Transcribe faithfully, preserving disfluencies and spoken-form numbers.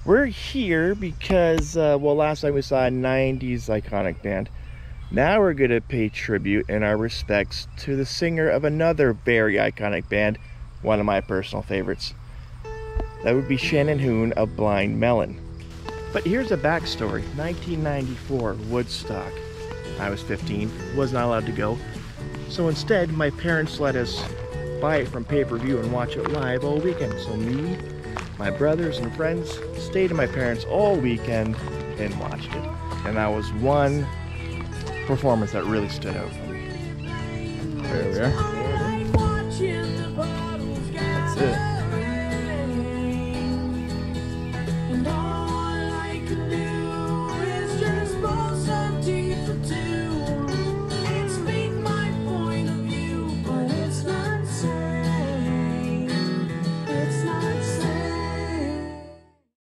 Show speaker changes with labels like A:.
A: We're here because, uh, well, last time we saw a nineties iconic band. Now we're going to pay tribute and our respects to the singer of another very iconic band, one of my personal favorites. That would be Shannon Soon of Blind Melon. But here's a backstory. nineteen ninety-four, Woodstock. I was fifteen, was not allowed to go. So instead, my parents let us buy it from pay-per-view and watch it live all weekend. So me, my brothers and friends stayed at my parents all weekend and watched it. And that was one performance that really stood out for me.
B: There we are.